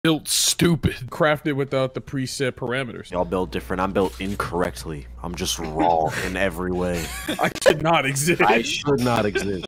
built stupid. Crafted without the preset parameters. Y'all built different. I'm built incorrectly. I'm just raw in every way. I should not exist. I should not exist.